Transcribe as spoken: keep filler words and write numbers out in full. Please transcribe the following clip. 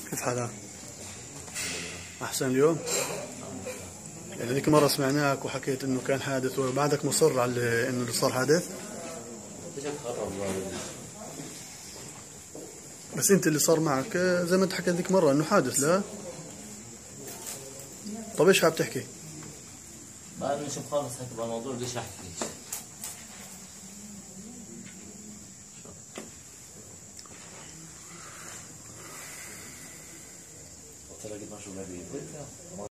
كيف حالك؟ أحسن اليوم؟ يعني ذيك مرة سمعناك وحكيت إنه كان حادث وبعدك مصر على إنه اللي صار حادث؟ بس أنت اللي صار معك زي ما أنت حكيت ذيك مرة إنه حادث، لا؟ طب إيش حاب تحكي؟ ما أنا نشوف خالص هيك بالموضوع، ليش أحكي ليش؟ قلت لك ما شو بدي